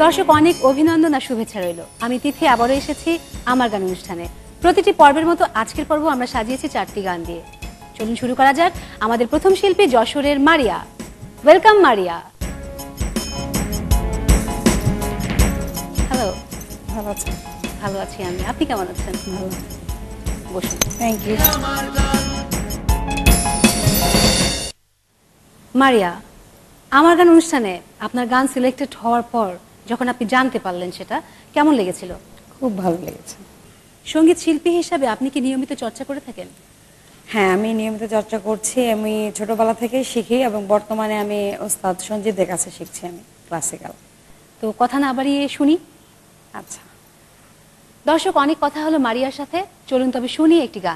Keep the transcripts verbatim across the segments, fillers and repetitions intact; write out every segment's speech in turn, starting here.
দর্শক অনেক অভিনন্দন আর শুভেচ্ছা রইল। আমি তিথি আবারও এসেছি আমার গান অনুষ্ঠানে। প্রতিটি পর্বের মতো আজকের পর্ব আমরা সাজিয়েছি চারটি গান দিয়ে। চলুন শুরু করা যাক। আমাদের প্রথম শিল্পী যশোরের মারিয়া। ওয়েলকাম মারিয়া। হ্যালো। ভালো আছেন? ভালো আছি আমি, আপনি কেমন আছেন? ভালো। বসুন। Thank you. মারিয়া, আমার গান অনুষ্ঠানে আপনার গান সিলেক্টেড হওয়ার পর যখন আপনি জানতে পারলেন সেটা কেমন লেগেছিল? খুব ভালো লেগেছে। সঙ্গীত শিল্পী হিসাবে আপনি কি নিয়মিত চর্চা করে থাকেন? হ্যাঁ, আমি নিয়মিত চর্চা করছি। আমি ছোটবেলা থেকেই শিখি এবং বর্তমানে আমি ওস্তাদ সঞ্জিতদের কাছে শিখছি আমি ক্লাসিক্যাল। তো কথা না বাড়িয়ে শুনি। আচ্ছা দর্শক, অনেক কথা হলো মারিয়ার সাথে, চলুন তবে শুনি একটি গান।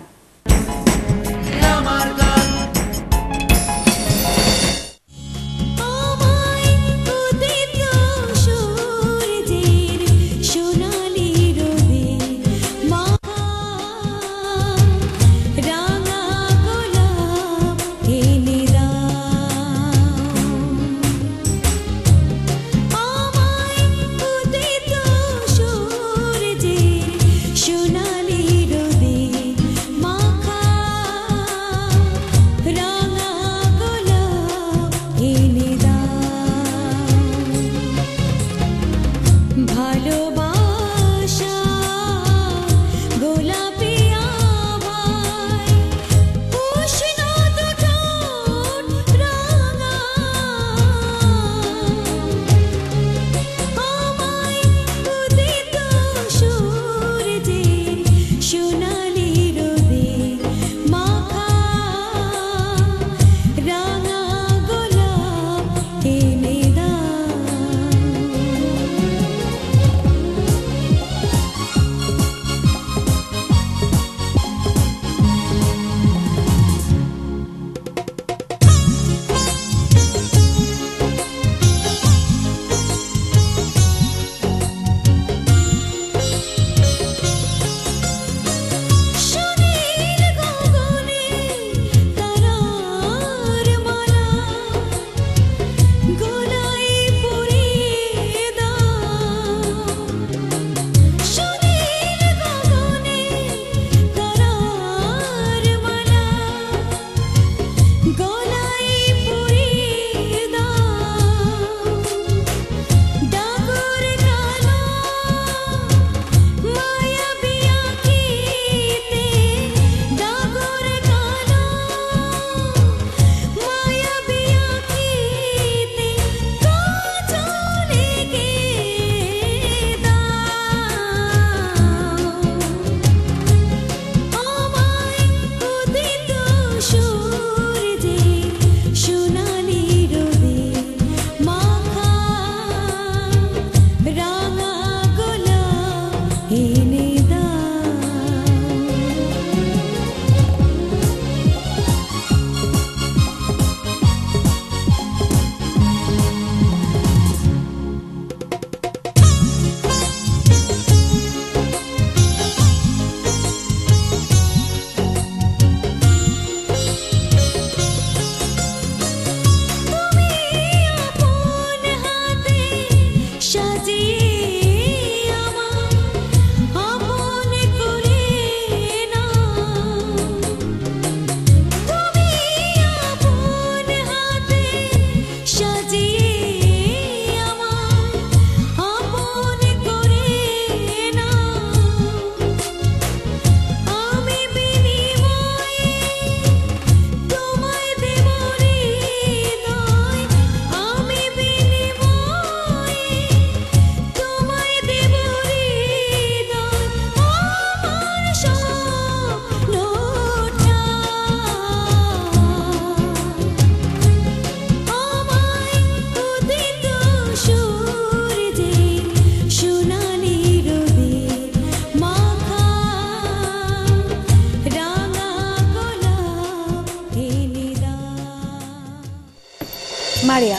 মারিয়া,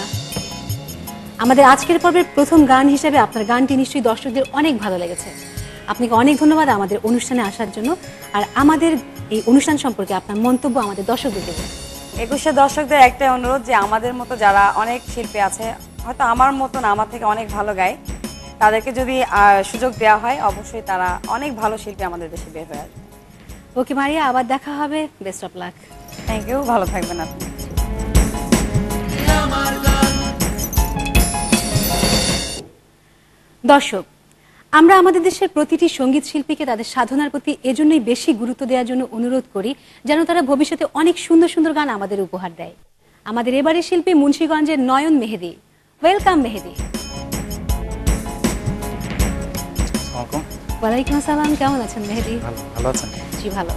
আমাদের আজকের পর্বের প্রথম গান হিসেবে আপনার গানটি নিশ্চয়ই দর্শকদের অনেক ভালো লেগেছে। আপনাকে অনেক ধন্যবাদ আমাদের অনুষ্ঠানে আসার জন্য। আর আমাদের এই অনুষ্ঠান সম্পর্কে আপনার মন্তব্য আমাদের দর্শকদের দেবেন। একুশে দর্শকদের একটাই অনুরোধ যে আমাদের মতো যারা অনেক শিল্পী আছে, হয়তো আমার মতন আমার থেকে অনেক ভালো গায়, তাদেরকে যদি আহ, সুযোগ দেওয়া হয় অবশ্যই তারা অনেক ভালো শিল্পী আমাদের দেশে বের হয়ে আসবে। ওকে মারিয়া, আবার দেখা হবে, best of luck. Thank you, ভালো থাকবেন আপনি। দর্শক, আমরা আমাদের দেশের প্রতিটি সঙ্গীত শিল্পীকে তাদের সাধনার প্রতি এজন্যই বেশি গুরুত্ব দেওয়ার জন্য অনুরোধ করি যেন তারা ভবিষ্যতে অনেক সুন্দর সুন্দর গান আমাদের উপহার দেয়। আমাদের এবারের শিল্পী মুন্সিগঞ্জের নয়ন মেহেদি। ওয়েলকাম মেহেদি। ওয়ালাইকুম আসসালাম, কেমন আছেন মেহেদি? ভালো আছেন? জি ভালো।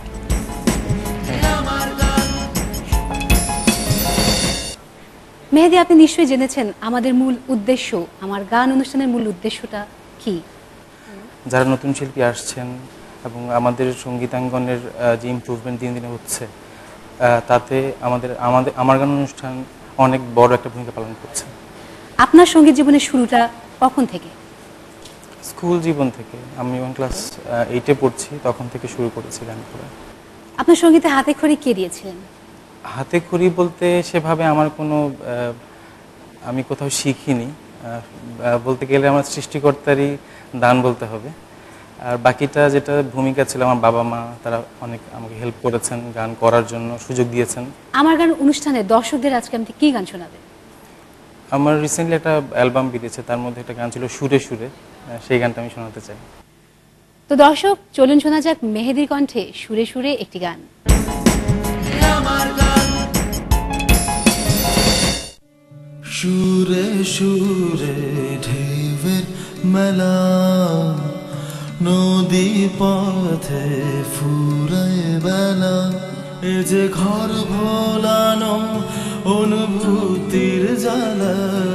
মেহেদি, আপনি নিশ্চয়ই জেনেছেন আমাদের মূল উদ্দেশ্য, আমার গান অনুষ্ঠানের মূল উদ্দেশ্যটা কি? যারা নতুন শিল্পী আসছেন এবং আমাদের সঙ্গীতাঙ্গনের যে ইমপ্রুভমেন্ট দিন দিনে হচ্ছে, তাতে আমাদের আমাদের আমার গান অনুষ্ঠান অনেক বড় একটা ভূমিকা পালন করছে। আপনার সঙ্গীত জীবনের শুরুটা কখন থেকে? স্কুল জীবন থেকে। আমি যখন ক্লাস এইটে পড়ছি তখন থেকে শুরু করেছি গান করা। আপনার সঙ্গীতে হাতে খড়ি কে দিয়েছিলেন? হাতে খড়ি বলতে সেভাবে আমার কোনো আমি কোথাও শিখিনি, বলতে গেলে আমার সৃষ্টিকর্তারই দান বলতে হবে। আর বাকিটা যেটা ভূমিকা ছিল আমার বাবা মা, তারা অনেক আমাকে হেল্প করেছেন, গান করার জন্য সুযোগ দিয়েছেন। আমার গান অনুষ্ঠানে দর্শকদের আজকে আপনি কি গান শোনাবেন? আমার রিসেন্টলি একটা অ্যালবাম বেরিয়েছে, তার মধ্যে একটা গান ছিল সুরে সুরে, সেই গানটা আমি শোনাতে চাই। তো দর্শক, চলুন শোনা যাক মেহেদির কণ্ঠে সুরে সুরে একটি গান। সুরে সুরে ঢেউয়ের মেলা, নদী পথে ফুরায় বেলা, এ যে ঘর ভোলানো অনুভূতির জ্বালা,